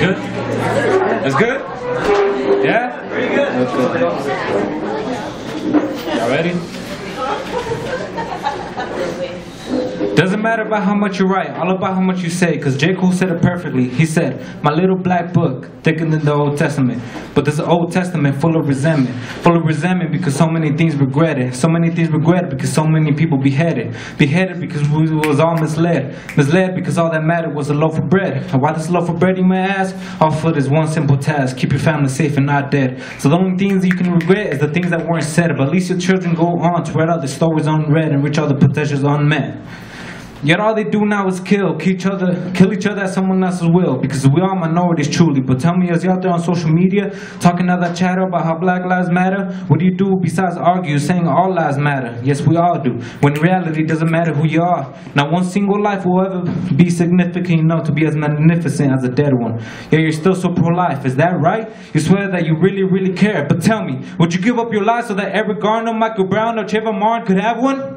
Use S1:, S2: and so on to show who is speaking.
S1: good? That's good? Yeah? Y'all ready? Doesn't matter about how much you write, all about how much you say, because J. Cole said it perfectly. He said, my little black book, thicker than the Old Testament. But this Old Testament full of resentment because so many things regretted. So many things regretted because so many people beheaded. Beheaded because we was all misled. Misled because all that mattered was a loaf of bread. And why this loaf of bread, you may ask? All for this one simple task, keep your family safe and not dead. So the only things you can regret is the things that weren't said. But at least your children go on to write out the stories unread and reach all the potentials unmet. Yet all they do now is kill each other at someone else's will, because we are minorities truly. But tell me, as you out there on social media talking all that chatter about how Black lives matter, what do you do besides argue, saying all lives matter? Yes, we all do. When in reality, it doesn't matter who you are. Not one single life will ever be significant enough to be as magnificent as a dead one. Yet you're still so pro-life. Is that right? You swear that you really, really care. But tell me, would you give up your life so that Eric Garner, Michael Brown, or Trayvon Martin could have one?